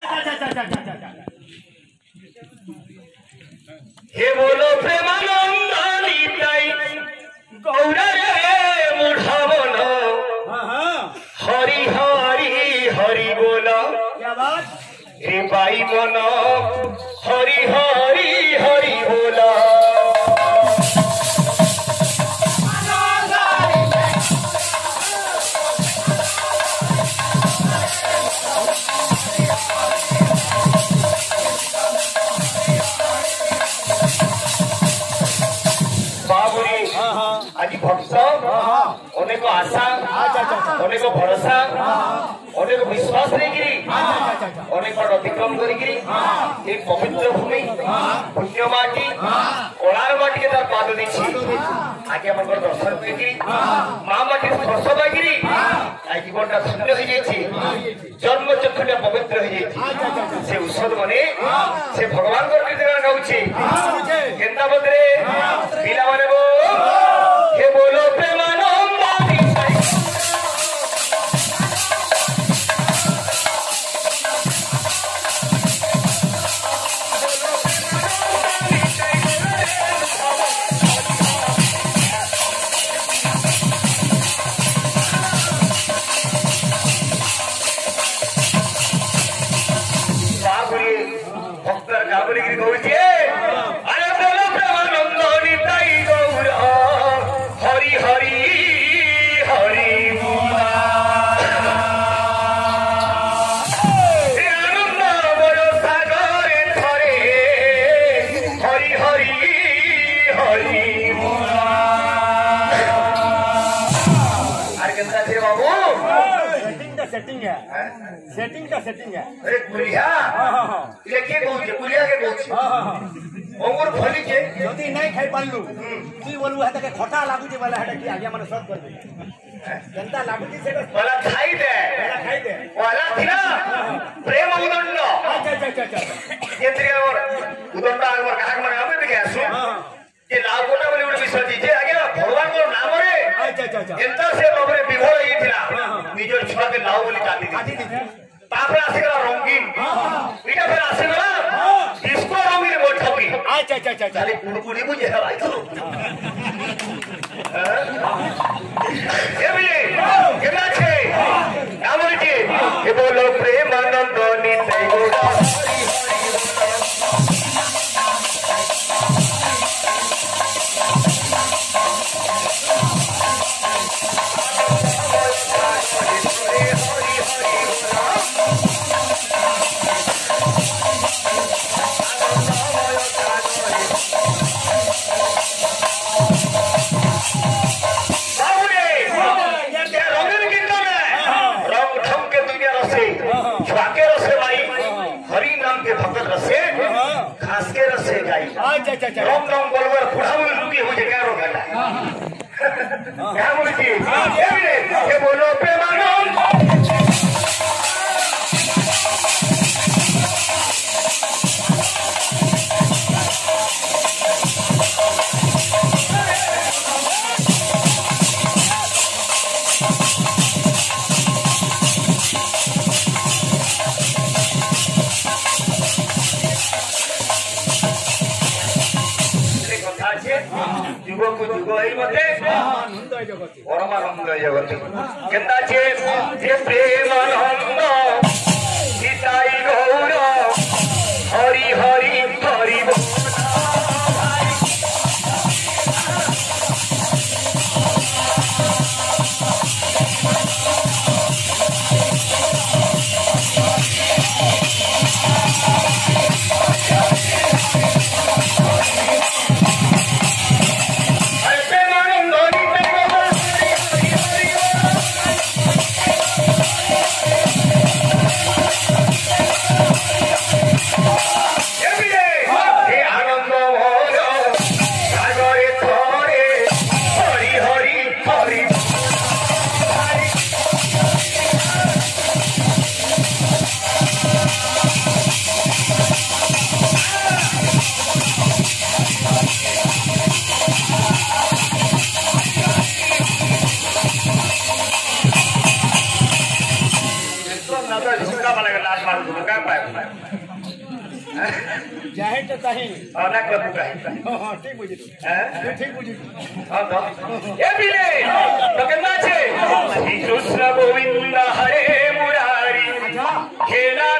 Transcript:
हे बोलो प्रेमानंद निताई गौरा रे मुढ़ावन हरि हरि हरि बोलो क्या बात रे बाई मन हरि हरि हरि बोलो आज भक्त अनेक आशा अनेक भरोसा अनेक विश्वास अनेक अतिक्रम कर पवित्र भूमि पुण्य माटी कलार माटी के तार पाद दी आज आम दर्शन कर माँ माटी स्पर्श पाई जीवन धन्य हो जन्म चक्षुटा पवित्र हो से औषध मैंने से भगवान गाँचे केन्ता बदले पिला माने हे बोलो प्रेमानंद भक्तर गाबरी कहूचे अरे बोलो प्रेमानंद निताई गौर हरि हरि हरि आनंद बड़ सागरे थरे हरि हरि हरि अरे केंद्र थे बाबू सेटिंग है सेटिंग है अरे गुलिया ये के कहूचे गुलिया के कहूचे अंगूर फली के यदि नहीं खाई पाललु की बोलू है तके खटा लागु जे वाला है कि आगे माने सब कर दे जनता लागु जी से वाला खाई दे वाला थिना प्रेम उदंड अच्छा केंद्रीय और उदंड आगर काग माने हमें भी आसु ये लाभ कोटा बोले उडे विश्वास जे आगे भगवान को नाम रे अच्छा केंता से बाबरे विभोर ही थिला निजर छुआ के लाभ बोली काटी दी तापर आसेगला रंगीन इटा फिर आसेगला डिस्को रंगीन मोठबी अच्छा खाली कुड़कुड़ी बुझे भाई तो ये भी केना छे नाम रे ये बोलो प्रेमानंद निताई गौरा रंग रंग बोलवर खुड़ावल रुकी हो क्या रो घटा क्या बोली थी ये बोलो प्रेमानंद जुग को जुग ही मते परमानंद जगत केता छे हे प्रेमानंद निताई गौर हरि हरि हरि जाहे तो ताही ना करबू काहे हां ठीक बुझिलु ठीक बुझिलु हां तो ए बिले तो केना छे श्री कृष्ण गोविंद हरे मुरारी खेला